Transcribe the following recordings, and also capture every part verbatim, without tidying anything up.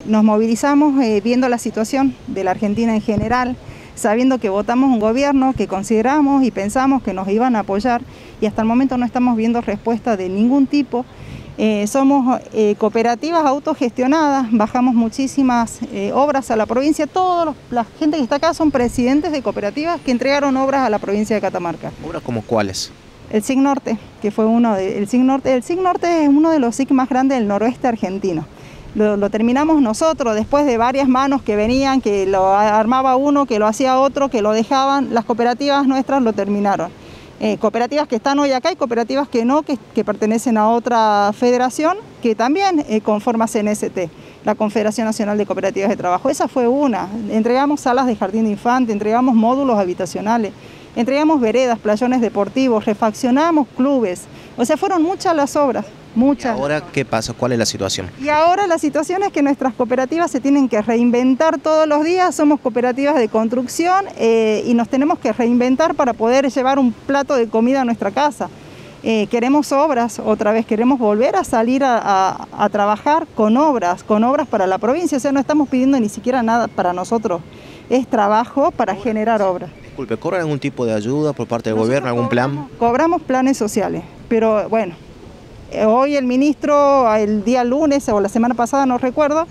Nos movilizamos eh, viendo la situación de la Argentina en general, sabiendo que votamos un gobierno que consideramos y pensamos que nos iban a apoyar y hasta el momento no estamos viendo respuesta de ningún tipo. Eh, somos eh, cooperativas autogestionadas, bajamos muchísimas eh, obras a la provincia. Toda la gente que está acá son presidentes de cooperativas que entregaron obras a la provincia de Catamarca. ¿Obras como cuáles? El S I C Norte, que fue uno de, el S I C Norte, el S I C Norte es uno de los S I C más grandes del noroeste argentino. Lo, lo terminamos nosotros, después de varias manos que venían, que lo armaba uno, que lo hacía otro, que lo dejaban. Las cooperativas nuestras lo terminaron. Eh, cooperativas que están hoy acá y cooperativas que no, que, que pertenecen a otra federación, que también eh, conforma C N S T, la Confederación Nacional de Cooperativas de Trabajo. Esa fue una. Entregamos salas de jardín de infante, entregamos módulos habitacionales, entregamos veredas, playones deportivos, refaccionamos clubes. O sea, fueron muchas las obras. Muchas. ¿Y ahora qué pasa? ¿Cuál es la situación? Y ahora la situación es que nuestras cooperativas se tienen que reinventar todos los días. Somos cooperativas de construcción eh, y nos tenemos que reinventar para poder llevar un plato de comida a nuestra casa. Eh, queremos obras, otra vez queremos volver a salir a, a, a trabajar con obras, con obras para la provincia. O sea, no estamos pidiendo ni siquiera nada para nosotros, es trabajo para generar obras. Disculpe, ¿cobran algún tipo de ayuda por parte del gobierno, algún plan? Cobramos planes sociales, pero bueno. Hoy el ministro, el día lunes o la semana pasada, no recuerdo,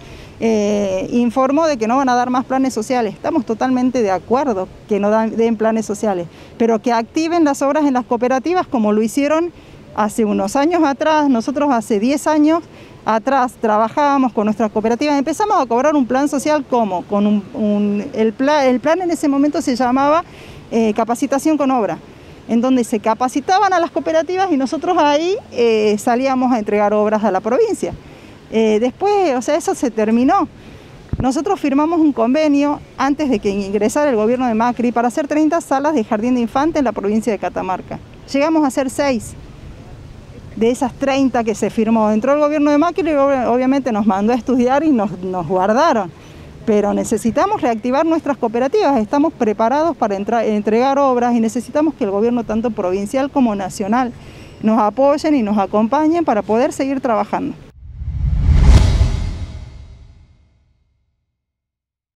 eh, informó de que no van a dar más planes sociales. Estamos totalmente de acuerdo que no dan, den planes sociales, pero que activen las obras en las cooperativas como lo hicieron hace unos años atrás. Nosotros hace diez años atrás trabajábamos con nuestras cooperativas, empezamos a cobrar un plan social como, con un, un, el, plan, el plan en ese momento se llamaba eh, capacitación con obra, en donde se capacitaban a las cooperativas y nosotros ahí eh, salíamos a entregar obras a la provincia. Eh, después, o sea, eso se terminó. Nosotros firmamos un convenio antes de que ingresara el gobierno de Macri para hacer treinta salas de jardín de infante en la provincia de Catamarca. Llegamos a hacer seis de esas treinta que se firmó. Entró el gobierno de Macri y obviamente nos mandó a estudiar y nos, nos guardaron. Pero necesitamos reactivar nuestras cooperativas, estamos preparados para entrar, entregar obras y necesitamos que el gobierno tanto provincial como nacional nos apoyen y nos acompañen para poder seguir trabajando.